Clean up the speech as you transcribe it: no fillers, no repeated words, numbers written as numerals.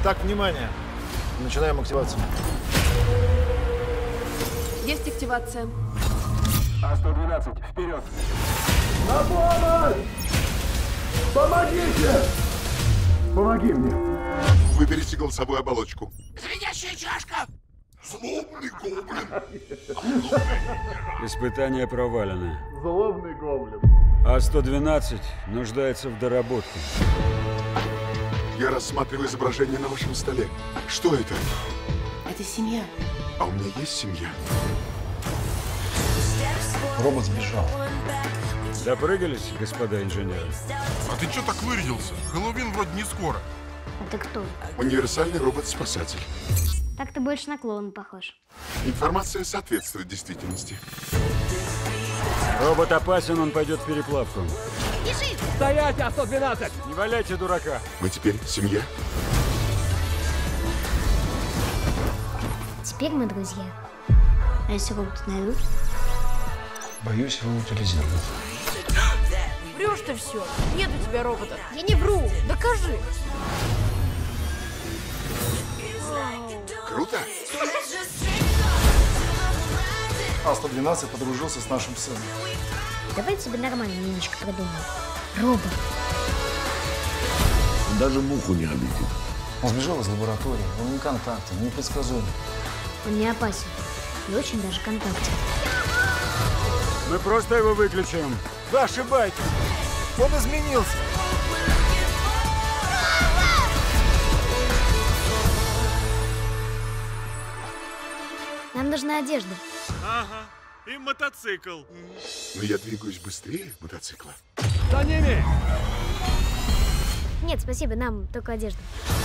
Так, внимание. Начинаем активацию. Есть активация. А-112, вперед! На помощь! Помогите! Помоги мне! Выберите голосовую оболочку. Звенящая чашка! Злобный гоблин. Испытание провалено. Злобный гоблин. А-112 нуждается в доработке. Я рассматриваю изображение на вашем столе. Что это? Это семья. А у меня есть семья. Робот сбежал. Допрыгались, господа инженеры? А ты чё так вырядился? Хэллоуин вроде не скоро. А ты кто? Универсальный робот-спасатель. Так ты больше на клоуна похож. Информация соответствует действительности. Робот опасен, он пойдет в переплавку. Бежи! Стоять, А-112! Не валяйте дурака. Мы теперь семья. Теперь мы друзья. А если робота найдут? Боюсь, его утилизируют. Врешь ты все. Нет у тебя робота. Я не вру. Докажи. Круто? А-112 подружился с нашим сыном. Давай тебе нормально немножко придумаем. Робот. Он даже муху не обидит. Он сбежал из лаборатории. Он не контактен, непредсказуем. Он не опасен. И очень даже контактен. Мы просто его выключим. Вы ошибаетесь. Он изменился. Нам нужна одежда. Ага, и мотоцикл. Но я двигаюсь быстрее мотоцикла. За ними! Нет, спасибо, нам только одежда.